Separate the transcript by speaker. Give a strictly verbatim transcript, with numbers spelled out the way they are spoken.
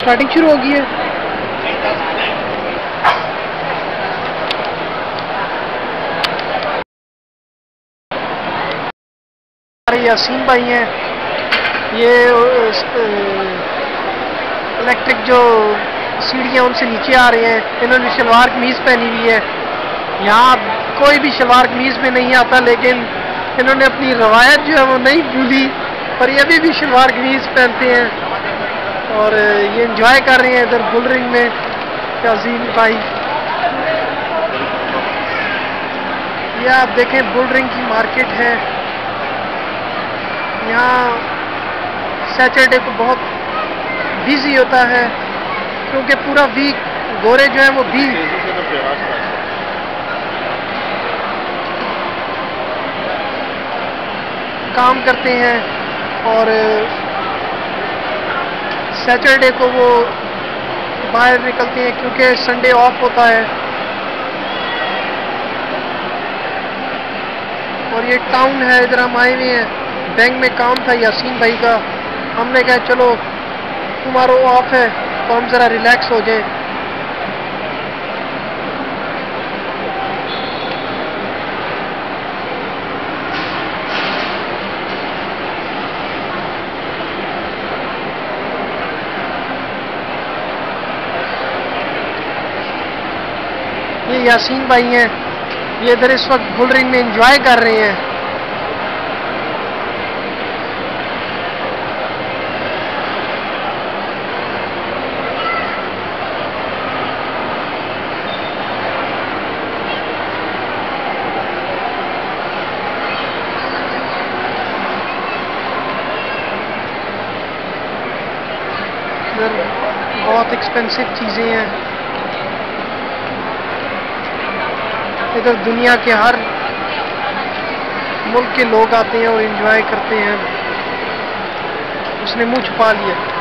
Speaker 1: Starting शुरू हो गई है। हमारे यासीन भाई हैं, ये इलेक्ट्रिक जो सीढ़ियाँ उनसे नीचे आ रहे हैं। इन्होंने शलवार कमीज पहनी हुई है। यहाँ कोई भी शलवार कमीज में नहीं आता, लेकिन इन्होंने अपनी रवायत जो है वो नहीं भूली, पर ये अभी भी शलवार कमीज पहनते हैं और ये एंजॉय कर रहे हैं इधर बुल रिंग में। यासीन भाई, ये आप देखें बुल रिंग की मार्केट है। यहाँ सैटरडे को बहुत बिजी होता है, क्योंकि पूरा वीक गोरे जो है वो भी काम करते हैं और सैटरडे को वो बाहर निकलते हैं, क्योंकि संडे ऑफ होता है। और ये टाउन है, इधर हम आए हुए हैं। बैंक में काम था यासीन भाई का, हमने कहा चलो तुम्हारा ऑफ है तो हम ज़रा रिलैक्स हो जाए। ये यासीन भाई हैं, ये इधर इस वक्त बुल रिंग में एंजॉय कर रहे हैं। इधर बहुत एक्सपेंसिव चीज़ें हैं। इधर दुनिया के हर मुल्क के लोग आते हैं और एंजॉय करते हैं। उसने मुंह छुपा लिया।